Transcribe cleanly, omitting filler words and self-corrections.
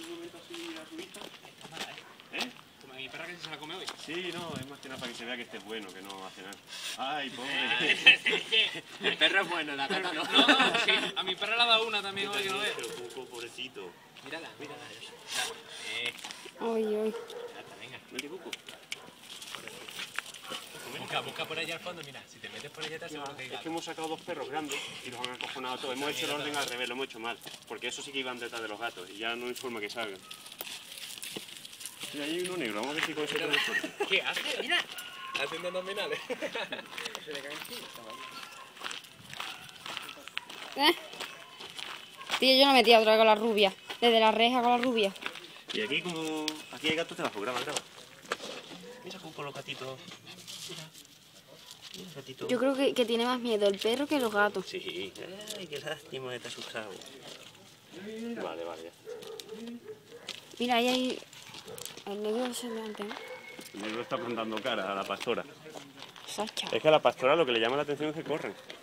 momento así a su vista. Está mala, ¿Eh? Como mi perra que se la come hoy. Sí, no, es más que nada para que se vea que esté bueno, que no hace nada. Ay, pobre. El perro es bueno, la gata no. No, sí, a mi perra le ha dado una también hoy, que no ves. Pero Cuco, pobrecito. Mírala. Uy, uy. Venga. Vente, Cuco. Busca por allá al fondo, mira, si te metes por allá te aseguro que hay Es gato. que hemos sacado dos perros grandes y los han acojonado todos. Hemos hecho el orden al revés, lo hemos hecho mal. Porque eso sí que iban detrás de los gatos y ya no hay forma que salgan. Y hay uno negro, vamos a ver si con ese tenemos suerte. ¿Qué hace? Mira. Haciendo abdominales. Se le cae encima, Tío, yo no metía otra vez con la rubia. Desde la reja con la rubia. Y aquí como... aquí hay gatos debajo, graba. Mira Cuco los gatitos. Mira gatito. Yo creo que tiene más miedo el perro que los gatos. Sí, ay, qué lástima, te has asustado. Vale, ya. Mira, ahí hay... El negro ese de antes, ¿no? El negro está plantando cara a la pastora. Sacha. Es que a la pastora lo que le llama la atención es que corren.